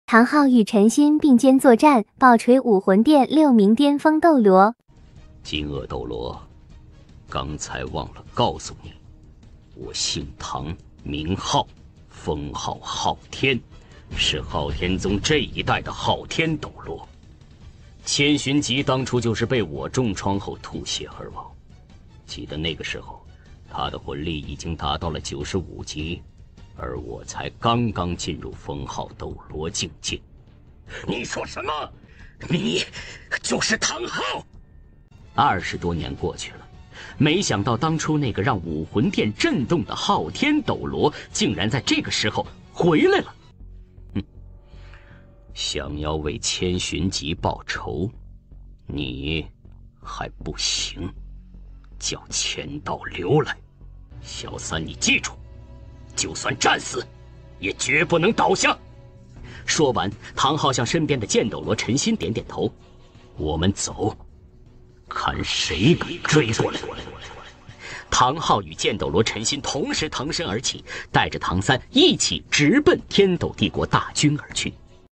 唐昊与陈心并肩作战，爆锤武魂殿6名巅峰斗罗。 金鳄斗罗，刚才忘了告诉你，我姓唐，名昊，封号昊天，是昊天宗这一代的昊天斗罗。千寻疾当初就是被我重创后吐血而亡，记得那个时候，他的魂力已经达到了95级，而我才刚刚进入封号斗罗境界。 你说什么？你就是唐昊 ？20多年过去了，没想到当初那个让武魂殿震动的昊天斗罗，竟然在这个时候回来了。想要为千寻疾报仇，你还不行，叫千道流来。小三，你记住，就算战死，也绝不能倒下。说完，唐昊向身边的剑斗罗陈心点点头：“我们走，看谁敢追过来。”唐昊与剑斗罗陈心同时腾身而起，带着唐三一起直奔天斗帝国大军而去。